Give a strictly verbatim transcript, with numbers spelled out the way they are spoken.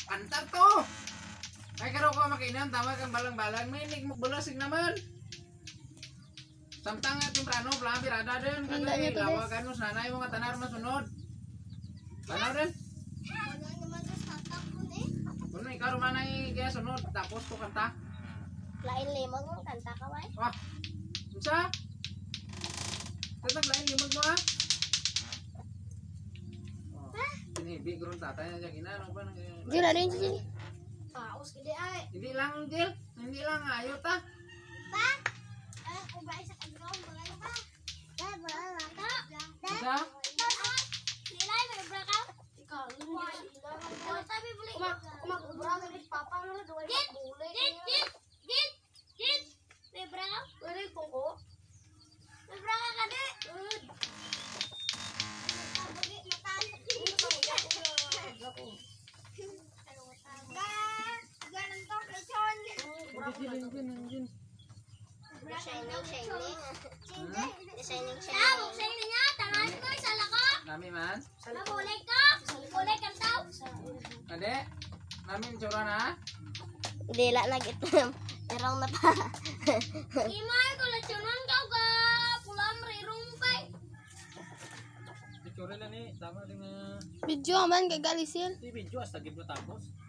Antar tuh. Ay karo ko makinan tama kang balang-balang minik mo bulasig naman. Samtang temprano pelan pirada din kagay lawagan mo sanay mga tanar masunod. Ano din? Wala naman sa tatak ko eh. Kuno ikaw rumanay kaya sunod tapos ko kanta. Lain limang mo kanta ka ba? Wah. Unsa? Tetap lain limag mo ah. Ini bi gurun tatay na kina ano ba nang. Jil ada yang sini. Paus gede ay. Hindi lang Jil, hindi lang ayo ta. Pa? Eh, kung ba isa ka daw mga pa? Da, ba, ta. Unsa? Nilay may braka. Ikaw, lumo sila. Oh, tapi beli. Kumak, kumak braka ni papa mo dua boleh. Git, git, git, git. May braka. Uri koko. May braka ka de. Jilin jin jin. Shining, shining. Shining, shining. Sabog shining niya. Tangan ko, isala ko. Nami man. Nabulay ko. Bulay ka daw. Ade. Namin tsura na. Dila na gitu. Erong na pa. Imay ko lechonan kau ka. Pulang rirung kay. Tsura na ni tama dengan Video aman kay galisil. di video hasta gid mo tapos.